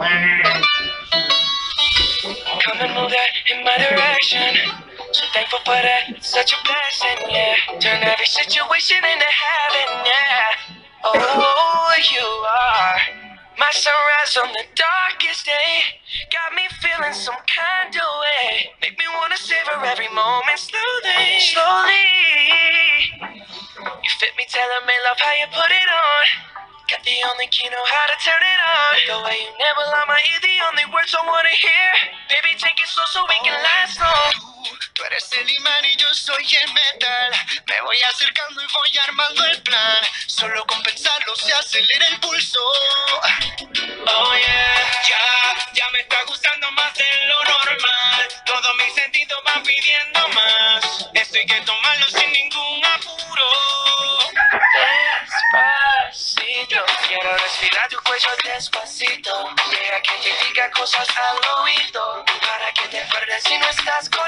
Come and move that in my direction. So thankful for that, it's such a blessing, yeah. Turn every situation into heaven, yeah. Oh, you are my sunrise on the darkest day. Got me feeling some kind of way. Make me wanna savor every moment slowly, slowly. You fit me, telling me love how you put it on. Got the only key, know how to turn it on. The way you never lie my ear, the only words I wanna hear. Baby, take it slow so we can last long. Tú eres el imán y yo soy el metal. Me voy acercando y voy armando el plan. Solo con pensarlo se acelera el pulso. Oh yeah, ya me está gustando más de lo normal. Todos mis sentidos van pidiendo más. Esto hay que tomarlo sin ningún apuro. Despacito, quiero respirar tu cuello despacito. Deja que te diga cosas al oído, para que te acuerdes si no estás conmigo.